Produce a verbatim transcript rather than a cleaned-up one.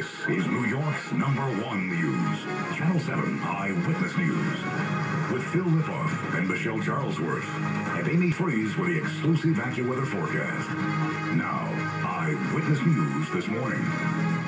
This is New York's number one news. Channel seven Eyewitness News. With Phil Lipof and Michelle Charlesworth. And Amy Freeze for the exclusive AccuWeather forecast. Now, Eyewitness News this morning.